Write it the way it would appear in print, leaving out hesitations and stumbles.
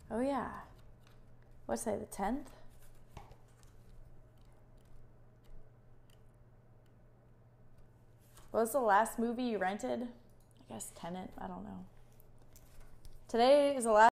Oh yeah. What's today, the 10th? What was the last movie you rented? I guess Tenet, I don't know. Today is the last